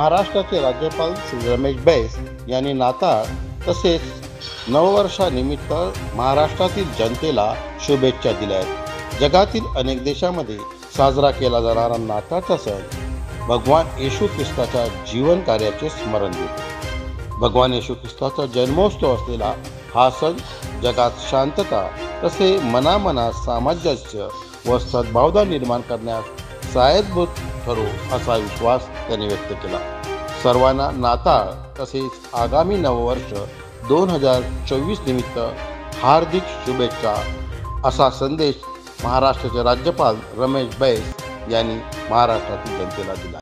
महाराष्ट्राचे राज्यपाल श्री रमेश बैस यांनी नाताळ तसेच नववर्षानिमित्त महाराष्ट्रातील जनतेला शुभेच्छा दिल्या आहेत। जगातील अनेक देशांमध्ये साजरा केला जाणारा नाताळचा सण भगवान येशू ख्रिस्ताच्या जीवन कार्याचे स्मरण देतो। भगवान येशू ख्रिस्ताचा जन्मोत्सव असलेला हा सण जगात शांतता तसे मनामनात सामंजस्य व सद्भावना निर्माण करण्यास सहाय्यभूत ठरो असा विश्वास त्यांनी व्यक्त केला। सर्वांना नाताळ तसेच आगामी नववर्ष 2024 निमित्त हार्दिक शुभेच्छा असा संदेश महाराष्ट्राचे राज्यपाल रमेश बैस यांनी महाराष्ट्रातील जनतेला दिला।